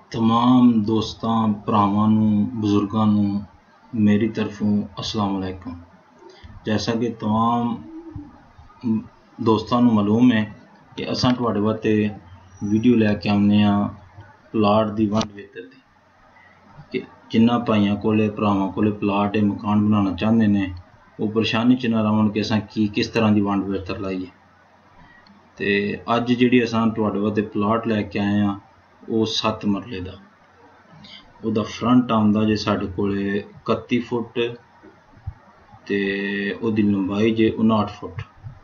तमाम दोस्तां भरावां नूं बजुर्गां नूं मेरी तरफों अस्सलाम वालेकुम। जैसा कि तमाम दोस्तां नूं मालूम है कि असां तुहाडे वास्ते वीडियो लैके आउने आ प्लाट दी वंड वेतर दी कि जिन्ना भाइयां कोले भरावां कोले प्लाट है मकान बनाना चाहते ने वो परेशानी च ना रवन कि असां किस तरह की वंड वेतर लाइए। ते अज जिहड़ी असां तुहाडे वास्ते प्लाट लैके आए आ वो 7 मरले का। ਉਹਦਾ फ्रंट आंदा जे साढ़े कोले 31 फुट ते ਉਹਦੀ लंबाई जे 59 फुट।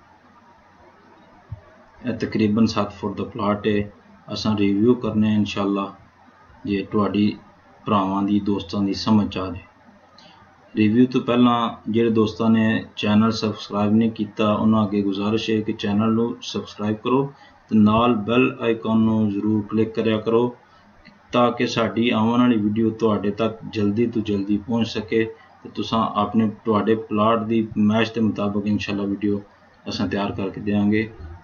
तकरीबन 7 फुट का प्लाट है। असां रिव्यू करने इंशाअल्लाह जे तुहाडी भरावां दी दोस्तां दी समझ आ जाए। रिव्यू तो पहला जिहड़े दोस्तां ने चैनल सबसक्राइब नहीं किया उन्हां अगे गुजारिश है कि चैनल नूं सबसक्राइब करो ते नाल बैल आइकन नूं जरूर क्लिक करिया करो ताकि साड़ी आने वाली वीडियो तुहाडे तक जल्दी तो जल्दी पहुँच सके तो तुसां अपने तुहाडे प्लाट की मैच के मुताबिक इंशाअल्लाह वीडियो असां तैयार करके देंगे।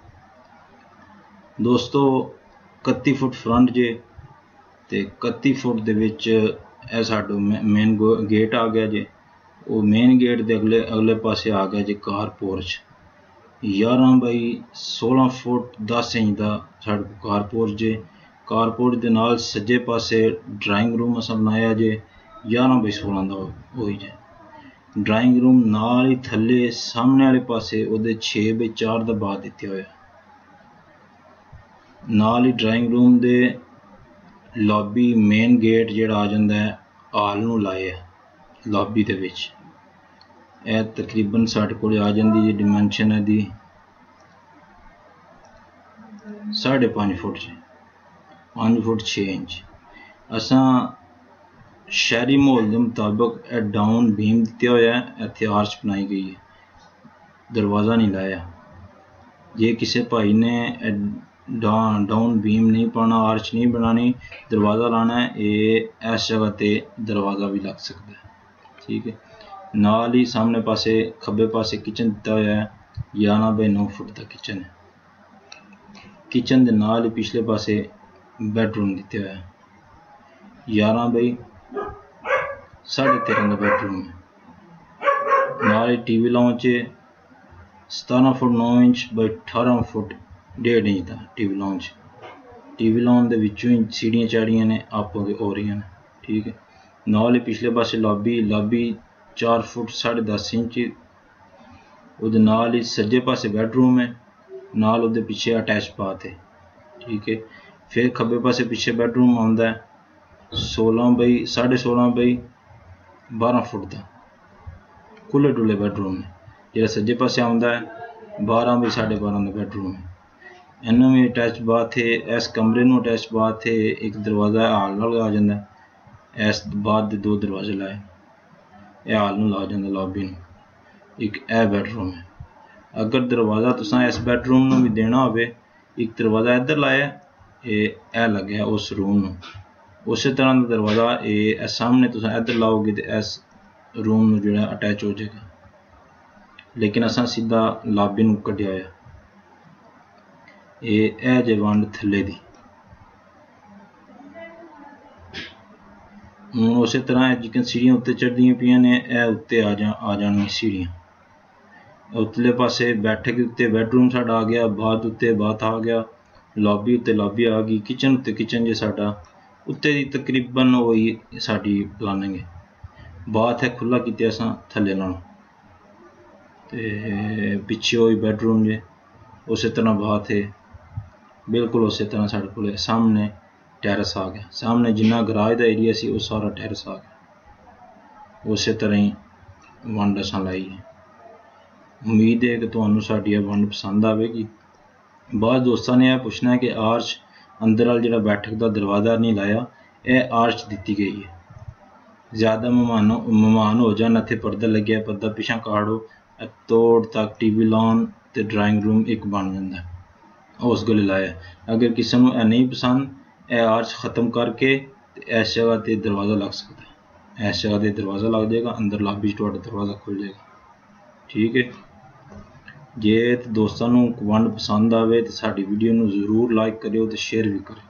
दोस्तों 31 फुट फ्रंट जे ते 31 फुट दे विच ए साडो मेन गेट आ गया जे। वो मेन गेट दे अगले पासे आ गया जे car porch 11 by 16 foot 10 inch का साडे कार पोर्च जे। कारपोर्ट के नाल सज्जे पासे ड्राइंग रूम असां बनाया जे 11 बाई 16 का होई जे। ड्राइंग रूम नाल ही थले सामने वाले पासे उहदे 6 बाई 4 का बाथ दिते होया। नाल ही ड्राइंग रूम दे लॉबी मेन गेट जिहड़ा आ जांदा है हाल नूं लाए लॉबी दे विच। यह तकरीबन साडे कोल आ जांदी जी डिमेंशन है दी 5.5 फुट जी 5 फुट 6 इंच। असां शहरी माहौल के मुताबिक डाउन बीम दिता होया है। इत्थे आर्च बनाई गई है, दरवाज़ा नहीं लाया। जे किसी भाई ने डाउन बीम नहीं पाना आर्च नहीं बनानी दरवाज़ा लाना है ये इस जगह ते दरवाज़ा भी लग सकता है। ठीक है। नाल ही सामने पासे खब्बे पासे किचन दिता होया है 11 बाई 9 फुट का किचन है। किचन के नाल ही पिछले पासे बेडरूम दिते हुए 11 बाई 13.5 का बेडरूम है। नाल TV lounge 17 foot 9 inch by 18 foot 1.5 inch का टीवी लाउंज। टीवी लाउंज के विचों ही सीढ़ियाँ चाड़ियाँ ने आपो के हो रही हैं। ठीक है। नाल ही पिछले पासे लॉबी 4 फुट 10.5 इंच। उहदे नाल ही सज्जे पासे बेडरूम है नाल उहदे पीछे अटैच बाथ है। ठीक है। फिर खब्बे पासे पीछे बेडरूम आंदा है 16 बाई 16.5 बाई 12 फुट का खुले डुले बेडरूम है। जो सज्जे पासे आंदा है 12 बाई 12.5 का बेडरूम है। इन्हों भी अटैच बाथ है। इस कमरे में अटैच बाथ है। एक दरवाज़ा हाल नाल आ जाता है। इस बाद 2 दरवाजे लाए यह हाल नाल आ जाता लॉबी में। एक यह बेडरूम है। अगर दरवाज़ा तुसां इस बेडरूम में भी देना हो एक दरवाज़ा इधर लाया ये लगे उस रूम में उस तरह का दरवाज़ा ये सामने तुम इधर लाओगे तो इस रूम में जो अटैच हो जाएगा। लेकिन असा सीधा लॉबी में कढ़िया ये जे वंड थले दी हूँ उस तरह जिकन सीढ़ियाँ उत्ते चढ़दियाँ पियाँ ने उत्ते आ जानी सीढ़ियाँ। उतले पासे बैठक उत्ते बेडरूम साडा आ गया बाथ उत्ते बाथ आ गया लॉबी उत्ते लॉबी आ गई किचन उत्ते किचन जे साडा उत्ते दी तकरीबन वही साडी प्लानिंग है। बाथ है खुला किते असां थले लाना ते पिछे वही बेडरूम जे उस तरह बाथ है बिल्कुल उस तरह साडे कोल सामने टैरस आ गया। सामने जिन्ना गराज का एरिया सी वो सारा टैरस आ गया। उस तरह ही वंड असां लाई है। उम्मीद है कि तुहानू साडी वंड पसंद आएगी। बाद दोस्तों ने यह पूछना है कि आर्च अंदर वाल जो बैठक का दरवाज़ा नहीं लाया यह आर्च दी गई है। ज़्यादा मेहमान हो जान इत्थे पर्दा लगे पर्दा पिछा काड़ो तोड़ तक टीवी लाउन तो ड्राइंग रूम एक बन जाता है उस गले लाया। अगर किसी को यह नहीं पसंद यह आर्च ख़त्म करके इस जगह पर दरवाज़ा लग सकता है। इस जगह पर दरवाज़ा लग जाएगा अंदर लॉबी दरवाज़ा खुल जाएगा। ठीक है। जे दोस्तों को वंड पसंद आए तो साडी वीडियो को जरूर लाइक करियो तो शेयर भी करो।